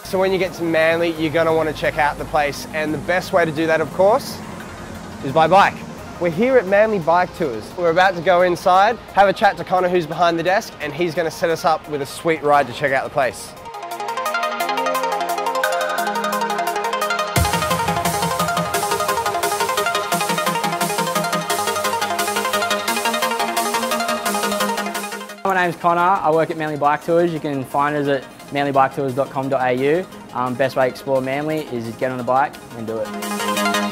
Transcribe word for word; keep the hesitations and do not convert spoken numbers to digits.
So when you get to Manly, you're going to want to check out the place. And the best way to do that, of course, is by bike. We're here at Manly Bike Tours. We're about to go inside, have a chat to Connor, who's behind the desk, and he's going to set us up with a sweet ride to check out the place. My name's Connor, I work at Manly Bike Tours. You can find us at manly bike tours dot com dot A U. Um, best way to explore Manly is get on a bike and do it.